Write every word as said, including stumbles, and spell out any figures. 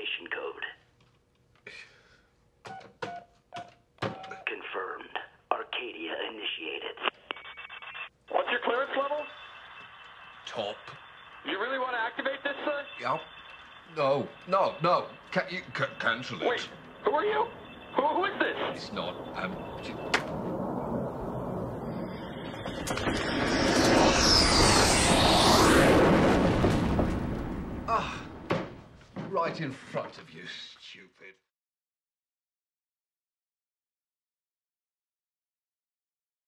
activation code. Confirmed. Arcadia initiated. What's your clearance level? Top. You really want to activate this, sir? Yep. No, no, no. Can you c cancel it? Wait, who are you? Who, who is this? It's not. Um. Ah, right in front of you, stupid.